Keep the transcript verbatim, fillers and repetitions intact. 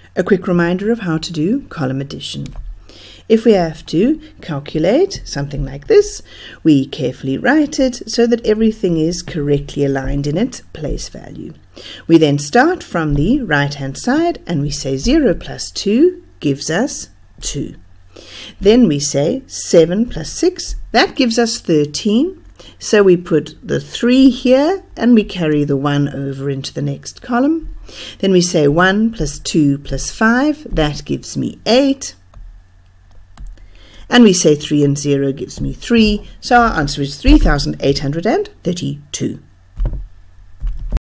A quick reminder of how to do column addition. If we have to calculate something like this, we carefully write it so that everything is correctly aligned in its place value. We then start from the right hand side and we say zero plus two gives us two. Then we say seven plus six, that gives us thirteen. So we put the three here and we carry the one over into the next column. Then we say one plus two plus five, that gives me eight. And we say three and zero gives me three, so our answer is three thousand eight hundred thirty-two.